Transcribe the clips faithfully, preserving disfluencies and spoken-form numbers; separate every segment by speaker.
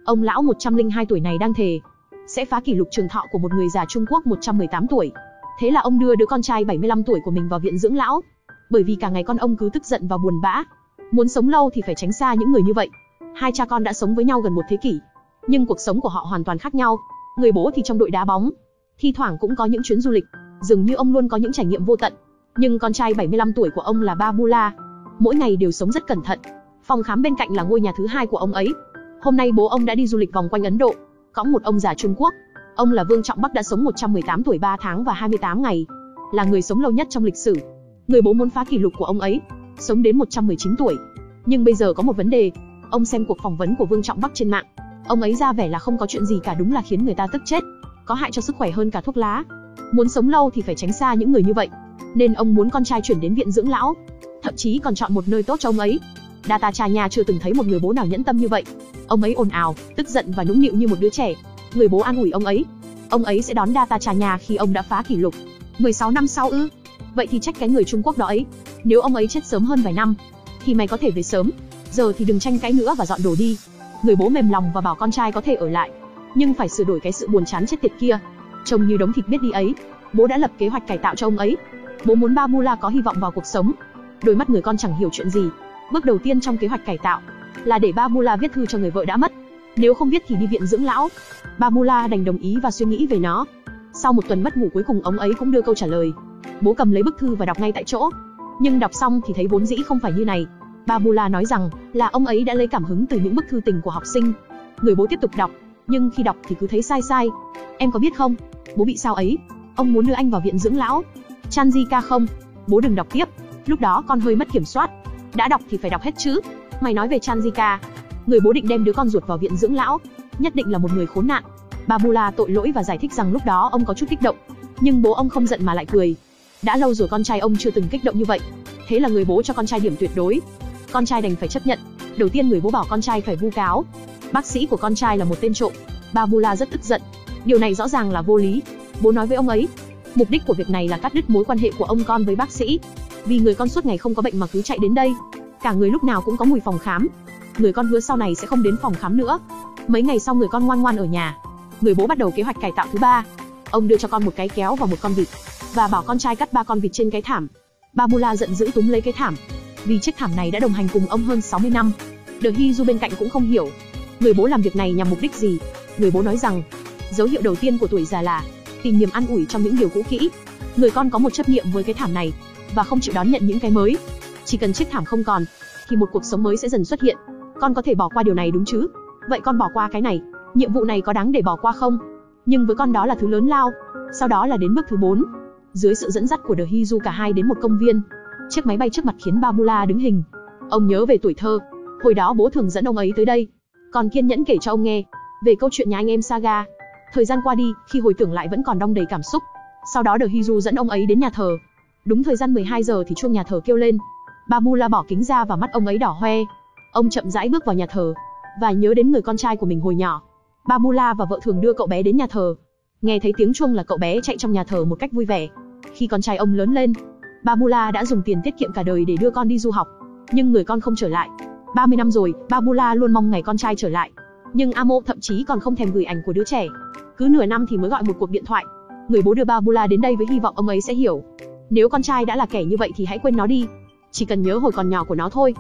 Speaker 1: Ông lão một trăm lẻ hai tuổi này đang thề sẽ phá kỷ lục trường thọ của một người già Trung Quốc một trăm mười tám tuổi. Thế là ông đưa đứa con trai bảy mươi lăm tuổi của mình vào viện dưỡng lão. Bởi vì cả ngày con ông cứ tức giận và buồn bã. Muốn sống lâu thì phải tránh xa những người như vậy. Hai cha con đã sống với nhau gần một thế kỷ, nhưng cuộc sống của họ hoàn toàn khác nhau. Người bố thì trong đội đá bóng, thi thoảng cũng có những chuyến du lịch, dường như ông luôn có những trải nghiệm vô tận. Nhưng con trai bảy mươi lăm tuổi của ông là Babula, mỗi ngày đều sống rất cẩn thận. Phòng khám bên cạnh là ngôi nhà thứ hai của ông ấy. Hôm nay bố ông đã đi du lịch vòng quanh Ấn Độ, cõng một ông già Trung Quốc. Ông là Vương Trọng Bắc, đã sống một trăm mười tám tuổi ba tháng và hai mươi tám ngày, là người sống lâu nhất trong lịch sử. Người bố muốn phá kỷ lục của ông ấy, sống đến một trăm mười chín tuổi. Nhưng bây giờ có một vấn đề. Ông xem cuộc phỏng vấn của Vương Trọng Bắc trên mạng, ông ấy ra vẻ là không có chuyện gì cả, đúng là khiến người ta tức chết. Có hại cho sức khỏe hơn cả thuốc lá. Muốn sống lâu thì phải tránh xa những người như vậy, nên ông muốn con trai chuyển đến viện dưỡng lão, thậm chí còn chọn một nơi tốt cho ông ấy. Datachanya chưa từng thấy một người bố nào nhẫn tâm như vậy. Ông ấy ồn ào, tức giận và nũng nịu như một đứa trẻ. Người bố an ủi ông ấy, ông ấy sẽ đón Datachanya khi ông đã phá kỷ lục. mười sáu năm sau ư? Vậy thì trách cái người Trung Quốc đó ấy. Nếu ông ấy chết sớm hơn vài năm, thì mày có thể về sớm. Giờ thì đừng tranh cãi nữa và dọn đồ đi. Người bố mềm lòng và bảo con trai có thể ở lại, nhưng phải sửa đổi cái sự buồn chán chết tiệt kia. Trông như đống thịt biết đi ấy. Bố đã lập kế hoạch cải tạo cho ông ấy. Bố muốn Babula có hy vọng vào cuộc sống. Đôi mắt người con chẳng hiểu chuyện gì. Bước đầu tiên trong kế hoạch cải tạo là để Babula viết thư cho người vợ đã mất. Nếu không viết thì đi viện dưỡng lão. Babula đành đồng ý và suy nghĩ về nó. Sau một tuần mất ngủ, cuối cùng ông ấy cũng đưa câu trả lời. Bố cầm lấy bức thư và đọc ngay tại chỗ. Nhưng đọc xong thì thấy vốn dĩ không phải như này. Babula nói rằng là ông ấy đã lấy cảm hứng từ những bức thư tình của học sinh. Người bố tiếp tục đọc, nhưng khi đọc thì cứ thấy sai sai. Em có biết không, bố bị sao ấy? Ông muốn đưa anh vào viện dưỡng lão. Chanjika không? Bố đừng đọc tiếp. Lúc đó con hơi mất kiểm soát. Đã đọc thì phải đọc hết chứ. Mày nói về Chanjika. Người bố định đem đứa con ruột vào viện dưỡng lão, nhất định là một người khốn nạn. Babula tội lỗi và giải thích rằng lúc đó ông có chút kích động. Nhưng bố ông không giận mà lại cười. Đã lâu rồi con trai ông chưa từng kích động như vậy. Thế là người bố cho con trai điểm tuyệt đối. Con trai đành phải chấp nhận. Đầu tiên người bố bảo con trai phải vu cáo bác sĩ của con trai là một tên trộm. Babula rất tức giận. Điều này rõ ràng là vô lý. Bố nói với ông ấy, mục đích của việc này là cắt đứt mối quan hệ của ông con với bác sĩ. Vì người con suốt ngày không có bệnh mà cứ chạy đến đây, cả người lúc nào cũng có mùi phòng khám. Người con hứa sau này sẽ không đến phòng khám nữa. Mấy ngày sau người con ngoan ngoan ở nhà. Người bố bắt đầu kế hoạch cải tạo thứ ba. Ông đưa cho con một cái kéo và một con vịt, và bảo con trai cắt ba con vịt trên cái thảm. Babula giận dữ túm lấy cái thảm, vì chiếc thảm này đã đồng hành cùng ông hơn sáu mươi năm. The Hiju bên cạnh cũng không hiểu người bố làm việc này nhằm mục đích gì. Người bố nói rằng dấu hiệu đầu tiên của tuổi già là tìm niềm an ủi trong những điều cũ kỹ. Người con có một chấp niệm với cái thảm này và không chịu đón nhận những cái mới. Chỉ cần chiếc thảm không còn thì một cuộc sống mới sẽ dần xuất hiện. Con có thể bỏ qua điều này đúng chứ? Vậy con bỏ qua cái này, nhiệm vụ này có đáng để bỏ qua không? Nhưng với con đó là thứ lớn lao. Sau đó là đến bước thứ bốn. Dưới sự dẫn dắt của The Hiju, cả hai đến một công viên. Chiếc máy bay trước mặt khiến Babula đứng hình. Ông nhớ về tuổi thơ. Hồi đó bố thường dẫn ông ấy tới đây, còn kiên nhẫn kể cho ông nghe về câu chuyện nhà anh em Saga. Thời gian qua đi, khi hồi tưởng lại vẫn còn đong đầy cảm xúc. Sau đó The Hiju dẫn ông ấy đến nhà thờ. Đúng thời gian mười hai giờ thì chuông nhà thờ kêu lên. Babula bỏ kính ra và mắt ông ấy đỏ hoe. Ông chậm rãi bước vào nhà thờ và nhớ đến người con trai của mình hồi nhỏ. Babula và vợ thường đưa cậu bé đến nhà thờ. Nghe thấy tiếng chuông là cậu bé chạy trong nhà thờ một cách vui vẻ. Khi con trai ông lớn lên, Babula đã dùng tiền tiết kiệm cả đời để đưa con đi du học. Nhưng người con không trở lại. ba mươi năm rồi, Babula luôn mong ngày con trai trở lại. Nhưng Amo thậm chí còn không thèm gửi ảnh của đứa trẻ. Cứ nửa năm thì mới gọi một cuộc điện thoại. Người bố đưa Babula đến đây với hy vọng ông ấy sẽ hiểu. Nếu con trai đã là kẻ như vậy thì hãy quên nó đi. Chỉ cần nhớ hồi còn nhỏ của nó thôi.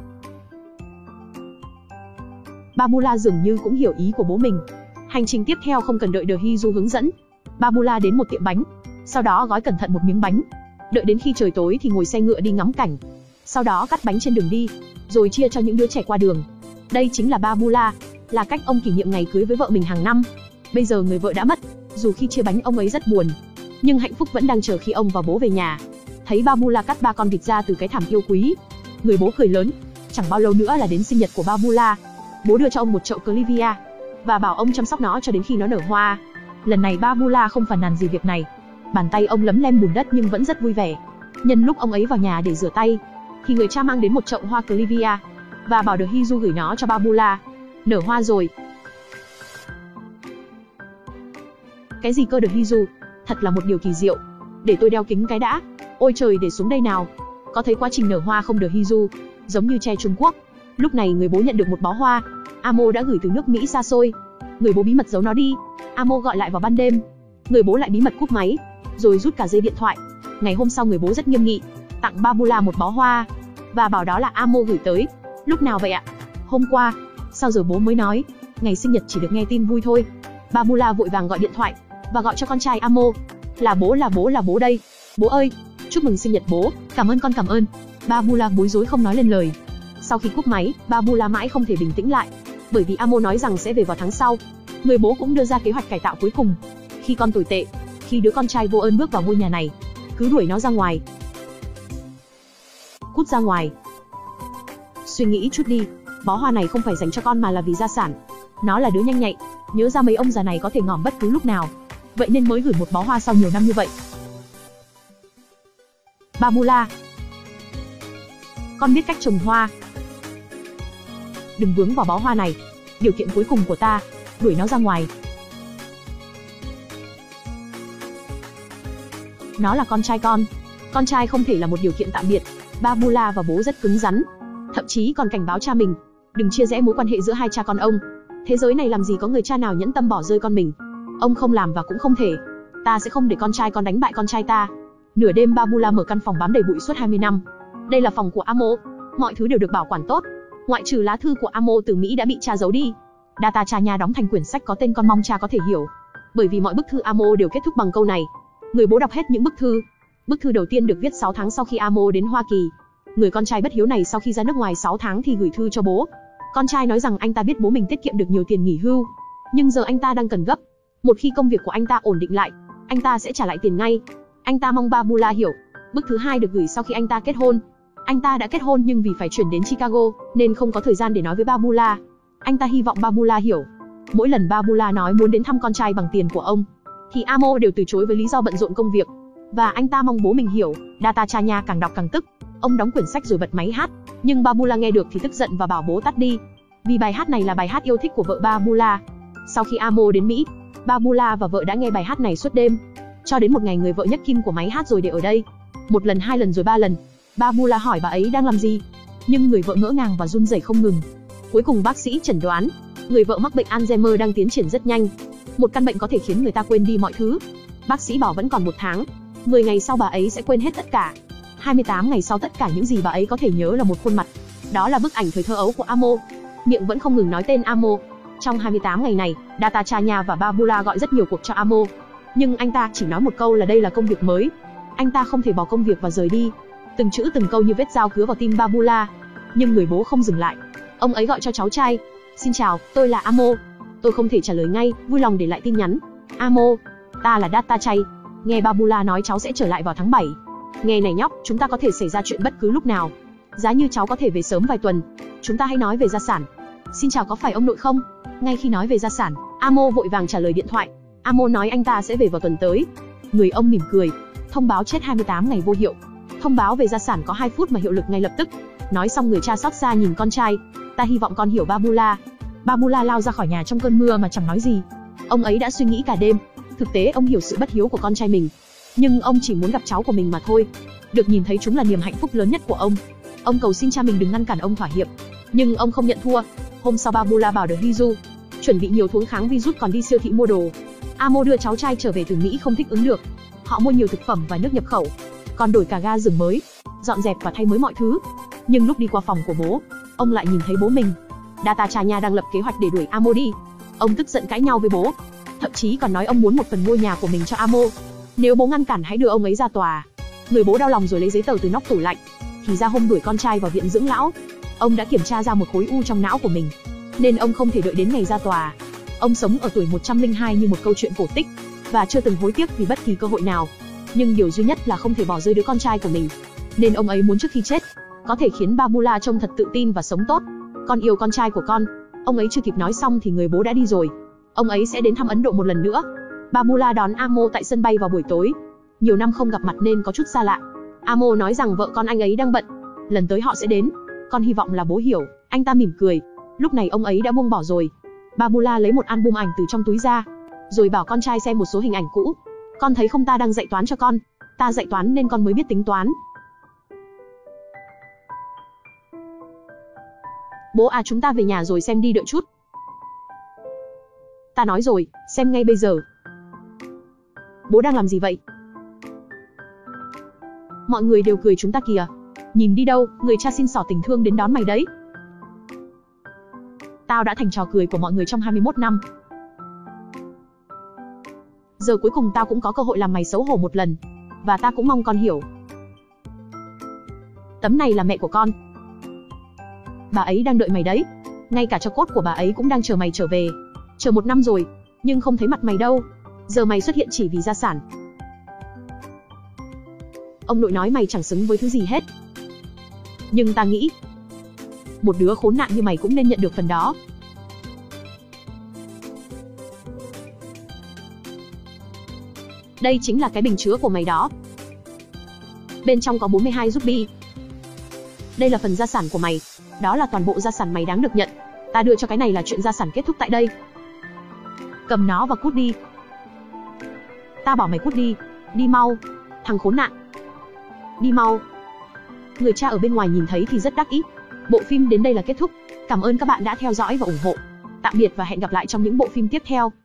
Speaker 1: Babula dường như cũng hiểu ý của bố mình. Hành trình tiếp theo không cần đợi The Hiju hướng dẫn. Babula đến một tiệm bánh, sau đó gói cẩn thận một miếng bánh. Đợi đến khi trời tối thì ngồi xe ngựa đi ngắm cảnh. Sau đó cắt bánh trên đường đi, rồi chia cho những đứa trẻ qua đường. Đây chính là Babula, là cách ông kỷ niệm ngày cưới với vợ mình hàng năm. Bây giờ người vợ đã mất, dù khi chia bánh ông ấy rất buồn, nhưng hạnh phúc vẫn đang chờ khi ông và bố về nhà. Thấy Babula cắt ba con vịt ra từ cái thảm yêu quý, người bố cười lớn. Chẳng bao lâu nữa là đến sinh nhật của Babula. Bố đưa cho ông một chậu Clivia và bảo ông chăm sóc nó cho đến khi nó nở hoa. Lần này Babula không phàn nàn gì việc này. Bàn tay ông lấm lem bùn đất nhưng vẫn rất vui vẻ. Nhân lúc ông ấy vào nhà để rửa tay, thì người cha mang đến một chậu hoa Clivia và bảo The Hiju gửi nó cho Babula. Nở hoa rồi. Cái gì cơ The Hiju? Thật là một điều kỳ diệu. Để tôi đeo kính cái đã. Ôi trời, để xuống đây nào. Có thấy quá trình nở hoa không The Hiju? Giống như tre Trung Quốc. Lúc này người bố nhận được một bó hoa. Amo đã gửi từ nước Mỹ xa xôi. Người bố bí mật giấu nó đi. Amo gọi lại vào ban đêm. Người bố lại bí mật cúp máy, rồi rút cả dây điện thoại. Ngày hôm sau người bố rất nghiêm nghị, tặng Babula một bó hoa, và bảo đó là Amo gửi tới. Lúc nào vậy ạ? Hôm qua. Sao giờ bố mới nói? Ngày sinh nhật chỉ được nghe tin vui thôi. Babula vội vàng gọi điện thoại, và gọi cho con trai Amo. Là bố, là bố, là bố đây. Bố ơi, chúc mừng sinh nhật bố, cảm ơn con, cảm ơn. Babula bối rối không nói lên lời. Sau khi cúp máy, Babula mãi không thể bình tĩnh lại, bởi vì Amo nói rằng sẽ về vào tháng sau. Người bố cũng đưa ra kế hoạch cải tạo cuối cùng. Khi con tồi tệ, khi đứa con trai vô ơn bước vào ngôi nhà này, cứ đuổi nó ra ngoài. Cút ra ngoài. Suy nghĩ chút đi, bó hoa này không phải dành cho con mà là vì gia sản. Nó là đứa nhanh nhạy, nhớ ra mấy ông già này có thể ngỏm bất cứ lúc nào, vậy nên mới gửi một bó hoa sau nhiều năm như vậy. Babula, con biết cách trồng hoa. Đừng vướng vào bó hoa này. Điều kiện cuối cùng của ta, đuổi nó ra ngoài. Nó là con trai con. Con trai không thể là một điều kiện tạm biệt. Babula và bố rất cứng rắn, thậm chí còn cảnh báo cha mình, đừng chia rẽ mối quan hệ giữa hai cha con ông. Thế giới này làm gì có người cha nào nhẫn tâm bỏ rơi con mình. Ông không làm và cũng không thể. Ta sẽ không để con trai con đánh bại con trai ta. Nửa đêm Babula mở căn phòng bám đầy bụi suốt hai mươi năm. Đây là phòng của Amo. Mọi thứ đều được bảo quản tốt, ngoại trừ lá thư của Amo từ Mỹ đã bị cha giấu đi. Data cha nha đóng thành quyển sách có tên Con mong cha có thể hiểu, bởi vì mọi bức thư Amo đều kết thúc bằng câu này. Người bố đọc hết những bức thư. Bức thư đầu tiên được viết sáu tháng sau khi Amo đến Hoa Kỳ. Người con trai bất hiếu này sau khi ra nước ngoài sáu tháng thì gửi thư cho bố. Con trai nói rằng anh ta biết bố mình tiết kiệm được nhiều tiền nghỉ hưu, nhưng giờ anh ta đang cần gấp. Một khi công việc của anh ta ổn định lại, anh ta sẽ trả lại tiền ngay. Anh ta mong Babula hiểu. Bức thứ hai được gửi sau khi anh ta kết hôn. Anh ta đã kết hôn nhưng vì phải chuyển đến Chicago nên không có thời gian để nói với Babula. Anh ta hy vọng Babula hiểu. Mỗi lần Babula nói muốn đến thăm con trai bằng tiền của ông, thì Amo đều từ chối với lý do bận rộn công việc. Và anh ta mong bố mình hiểu. Data cha nha càng đọc càng tức. Ông đóng quyển sách rồi bật máy hát, nhưng Babula nghe được thì tức giận và bảo bố tắt đi, vì bài hát này là bài hát yêu thích của vợ Babula. Sau khi Amo đến Mỹ, Babula và vợ đã nghe bài hát này suốt đêm, cho đến một ngày người vợ nhấc kim của máy hát rồi để ở đây. Một lần, hai lần rồi ba lần. Babula hỏi bà ấy đang làm gì, nhưng người vợ ngỡ ngàng và run rẩy không ngừng. Cuối cùng bác sĩ chẩn đoán người vợ mắc bệnh Alzheimer đang tiến triển rất nhanh, một căn bệnh có thể khiến người ta quên đi mọi thứ. Bác sĩ bảo vẫn còn một tháng, mười ngày sau bà ấy sẽ quên hết tất cả. hai mươi tám ngày sau tất cả những gì bà ấy có thể nhớ là một khuôn mặt. Đó là bức ảnh thời thơ ấu của Amo. Miệng vẫn không ngừng nói tên Amo. Trong hai mươi tám ngày này, Data cha nha và Babula gọi rất nhiều cuộc cho Amo, nhưng anh ta chỉ nói một câu là đây là công việc mới. Anh ta không thể bỏ công việc và rời đi. Từng chữ từng câu như vết dao cứa vào tim Babula. Nhưng người bố không dừng lại. Ông ấy gọi cho cháu trai. Xin chào, tôi là Amo. Tôi không thể trả lời ngay, vui lòng để lại tin nhắn. Amo, ta là Data chay. Nghe Babula nói cháu sẽ trở lại vào tháng bảy. Nghe này nhóc, chúng ta có thể xảy ra chuyện bất cứ lúc nào. Giá như cháu có thể về sớm vài tuần. Chúng ta hãy nói về gia sản. Xin chào, có phải ông nội không? Ngay khi nói về gia sản, Amo vội vàng trả lời điện thoại. Amo nói anh ta sẽ về vào tuần tới. Người ông mỉm cười. Thông báo chết hai mươi tám ngày vô hiệu. Thông báo về gia sản có hai phút mà hiệu lực ngay lập tức. Nói xong người cha xót xa nhìn con trai. Ta hy vọng con hiểu Babula. Babula lao ra khỏi nhà trong cơn mưa mà chẳng nói gì. Ông ấy đã suy nghĩ cả đêm. Thực tế ông hiểu sự bất hiếu của con trai mình, nhưng ông chỉ muốn gặp cháu của mình mà thôi. Được nhìn thấy chúng là niềm hạnh phúc lớn nhất của ông. Ông cầu xin cha mình đừng ngăn cản ông thỏa hiệp, nhưng ông không nhận thua. Hôm sau Babula bảo được Hiju chuẩn bị nhiều thuốc kháng virus còn đi siêu thị mua đồ. Amo đưa cháu trai trở về từ Mỹ không thích ứng được. Họ mua nhiều thực phẩm và nước nhập khẩu, còn đổi cả ga giường mới, dọn dẹp và thay mới mọi thứ. Nhưng lúc đi qua phòng của bố, ông lại nhìn thấy bố mình. Data cha nha đang lập kế hoạch để đuổi Amo đi. Ông tức giận cãi nhau với bố, thậm chí còn nói ông muốn một phần ngôi nhà của mình cho Amo. Nếu bố ngăn cản hãy đưa ông ấy ra tòa. Người bố đau lòng rồi lấy giấy tờ từ nóc tủ lạnh. Thì ra hôm đuổi con trai vào viện dưỡng lão, ông đã kiểm tra ra một khối u trong não của mình, nên ông không thể đợi đến ngày ra tòa. Ông sống ở tuổi một trăm lẻ hai như một câu chuyện cổ tích, và chưa từng hối tiếc vì bất kỳ cơ hội nào. Nhưng điều duy nhất là không thể bỏ rơi đứa con trai của mình, nên ông ấy muốn trước khi chết có thể khiến Babula trông thật tự tin và sống tốt. Con yêu con trai của con. Ông ấy chưa kịp nói xong thì người bố đã đi rồi. Ông ấy sẽ đến thăm Ấn Độ một lần nữa. Babula đón Amo tại sân bay vào buổi tối. Nhiều năm không gặp mặt nên có chút xa lạ. Amo nói rằng vợ con anh ấy đang bận, lần tới họ sẽ đến. Con hy vọng là bố hiểu. Anh ta mỉm cười. Lúc này ông ấy đã buông bỏ rồi. Babula lấy một album ảnh từ trong túi ra, rồi bảo con trai xem một số hình ảnh cũ. Con thấy không, ta đang dạy toán cho con. Ta dạy toán nên con mới biết tính toán. Bố à, chúng ta về nhà rồi xem đi, đợi chút. Ta nói rồi, xem ngay bây giờ. Bố đang làm gì vậy? Mọi người đều cười chúng ta kìa. Nhìn đi đâu, người cha xin xỏ tình thương đến đón mày đấy. Tao đã thành trò cười của mọi người trong hai mươi mốt năm. Giờ cuối cùng tao cũng có cơ hội làm mày xấu hổ một lần. Và ta cũng mong con hiểu. Tấm này là mẹ của con. Bà ấy đang đợi mày đấy. Ngay cả tro cốt của bà ấy cũng đang chờ mày trở về. Chờ một năm rồi, nhưng không thấy mặt mày đâu. Giờ mày xuất hiện chỉ vì gia sản. Ông nội nói mày chẳng xứng với thứ gì hết. Nhưng ta nghĩ, một đứa khốn nạn như mày cũng nên nhận được phần đó. Đây chính là cái bình chứa của mày đó. Bên trong có bốn mươi hai ruby. Đây là phần gia sản của mày. Đó là toàn bộ gia sản mày đáng được nhận. Ta đưa cho cái này là chuyện gia sản kết thúc tại đây. Cầm nó và cút đi. Ta bảo mày cút đi. Đi mau. Thằng khốn nạn. Đi mau. Người cha ở bên ngoài nhìn thấy thì rất đắc ý. Bộ phim đến đây là kết thúc. Cảm ơn các bạn đã theo dõi và ủng hộ. Tạm biệt và hẹn gặp lại trong những bộ phim tiếp theo.